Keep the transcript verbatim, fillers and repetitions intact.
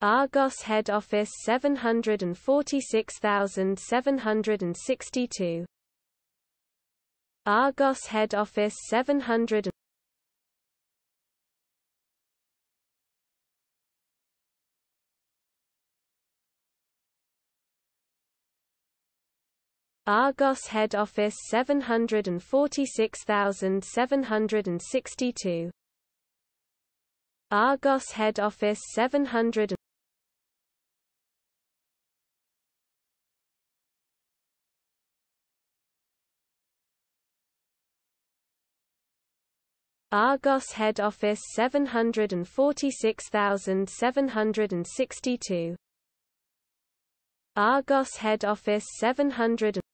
Argos Head Office seven hundred forty-six thousand seven hundred sixty-two. Argos Head Office seven hundred. Argos Head Office seven hundred forty-six thousand seven hundred sixty-two. Argos Head Office seven hundred. Argos Head Office seven hundred forty-six thousand seven hundred sixty-two. Argos Head Office seven hundred.